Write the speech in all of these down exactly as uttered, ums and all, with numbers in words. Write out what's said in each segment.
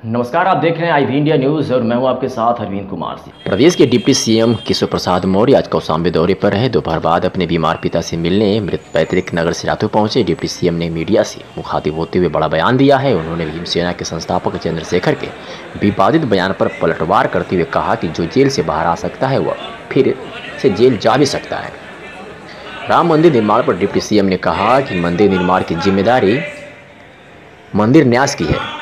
नमस्कार, आप देख रहे हैं आई वी इंडिया न्यूज़ और मैं हूं आपके साथ अरविंद कुमार सिंह। प्रदेश के डिप्टी सीएम केशव प्रसाद मौर्य आज कौशाम्बी दौरे पर रहे। दोपहर बाद अपने बीमार पिता से मिलने मृत पैतृक नगर सिराथू पहुंचे। डिप्टी सीएम ने मीडिया से मुखातिब होते हुए बड़ा बयान दिया है। उन्होंने भीमसेना के संस्थापक चंद्रशेखर के विवादित बयान पर पलटवार करते हुए कहा कि जो जेल से बाहर आ सकता है वह फिर से जेल जा भी सकता है। राम मंदिर निर्माण पर डिप्टी सीएम ने कहा कि मंदिर निर्माण की जिम्मेदारी मंदिर न्यास की है।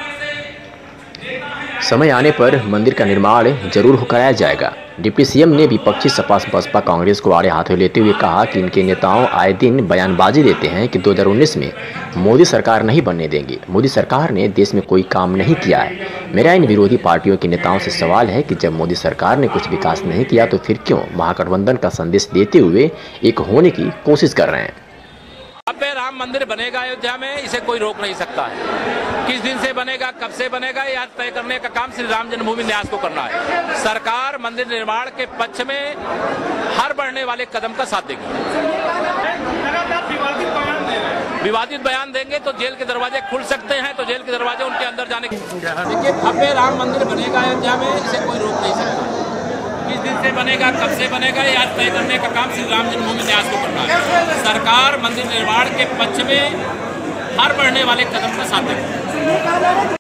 समय आने पर मंदिर का निर्माण जरूर कराया जाएगा। डिप्टी सीएम ने विपक्षी सपा बसपा कांग्रेस को आड़े हाथों लेते हुए कहा कि इनके नेताओं आए दिन बयानबाजी देते हैं कि दो हज़ार उन्नीस में मोदी सरकार नहीं बनने देंगे। मोदी सरकार ने देश में कोई काम नहीं किया है। मेरा इन विरोधी पार्टियों के नेताओं से सवाल है कि जब मोदी सरकार ने कुछ विकास नहीं किया तो फिर क्यों महागठबंधन का संदेश देते हुए एक होने की कोशिश कर रहे हैं। अब राम मंदिर बनेगा अयोध्या में, इसे कोई रोक नहीं सकता है। किस दिन से बनेगा, कब से बनेगा, यह तय करने का काम श्री राम जन्मभूमि न्यास को करना है। सरकार मंदिर निर्माण के पक्ष में हर बढ़ने वाले कदम का साथ देगी। विवादित बयान देंगे तो जेल के दरवाजे खुल सकते हैं, तो जेल के दरवाजे उनके अंदर जाने की। देखिए, भव्य राम मंदिर बनेगा अयोध्या में, इसे कोई रोक नहीं सकता। किस दिन से बनेगा, कब से बनेगा, यह तय करने का काम श्री राम जन्मभूमि न्यास को करना है। सरकार मंदिर निर्माण के पक्ष में हर बढ़ने वाले कदम का साथ देगी।